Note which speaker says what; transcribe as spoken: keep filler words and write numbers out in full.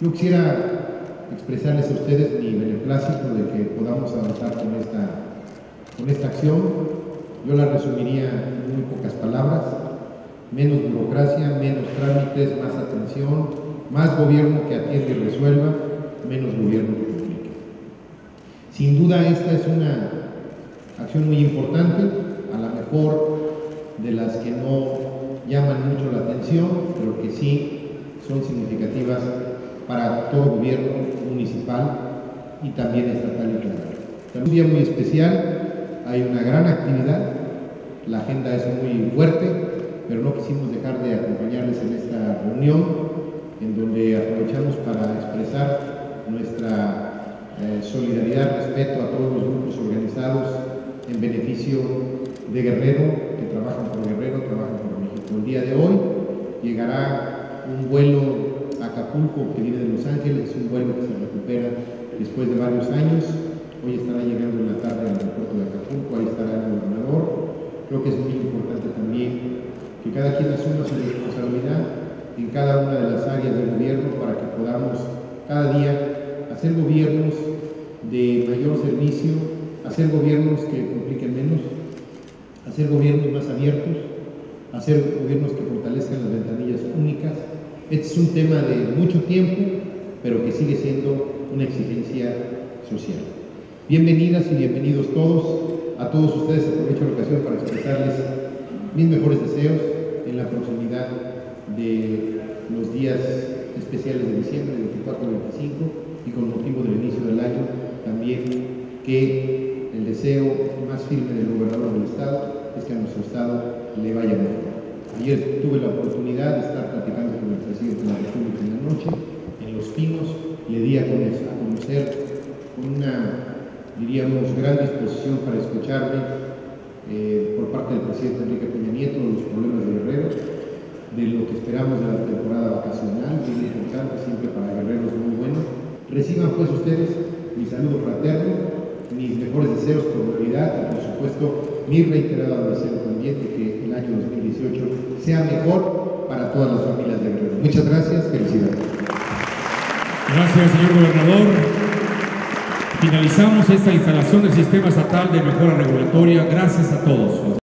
Speaker 1: Yo quisiera expresarles a ustedes mi beneplácito de que podamos avanzar con esta, con esta acción. Yo la resumiría en muy pocas palabras: menos burocracia, menos trámites, más atención, más gobierno que atiende y resuelva, menos gobierno que complique. Sin duda esta es una acción muy importante, a lo mejor de las que no llaman mucho la atención, pero que sí son significativas para todo gobierno municipal y también estatal y federal. Es un día muy especial, hay una gran actividad, la agenda es muy fuerte, pero no quisimos dejar de acompañarles en esta reunión, en donde aprovechamos para expresar nuestra eh, solidaridad, respeto a todos los grupos organizados en beneficio de Guerrero, que trabajan por Guerrero, trabajan por México. El día de hoy llegará un vuelo a Acapulco que viene de Los Ángeles, un vuelo que se recupera después de varios años. Hoy estará llegando en la tarde al aeropuerto de Acapulco, ahí estará el gobernador. Creo que es muy importante también que cada quien asuma su responsabilidad en cada una de las áreas del gobierno para que podamos cada día hacer gobiernos de mayor servicio, hacer gobiernos que compliquen menos, hacer gobiernos más abiertos, hacer gobiernos que fortalezcan las ventanillas únicas. Este es un tema de mucho tiempo, pero que sigue siendo una exigencia social. Bienvenidas y bienvenidos todos. A todos ustedes aprovecho la ocasión para expresarles mis mejores deseos en la proximidad de los días especiales de diciembre, veinticuatro y veinticinco, y con motivo del inicio del año, también que el deseo más firme del gobernador del estado es que a nuestro estado le vaya mejor. Ayer tuve la oportunidad de estar platicando con el presidente de la República en la noche, en Los Pinos. Le di a conocer con una, diríamos, gran disposición para escucharme eh, por parte del presidente Enrique Peña Nieto de los problemas de Guerrero, de lo que esperamos de la temporada vacacional, bien importante, siempre para Guerrero es muy bueno. Reciban pues ustedes mi saludo fraterno, mis mejores deseos por Navidad y por supuesto mi reiterado deseo también de que el año dos mil dieciocho sea mejor para todas las familias de Guerrero. Muchas gracias, felicidades.
Speaker 2: Gracias, señor gobernador. Finalizamos esta instalación del Sistema Estatal de Mejora Regulatoria. Gracias a todos.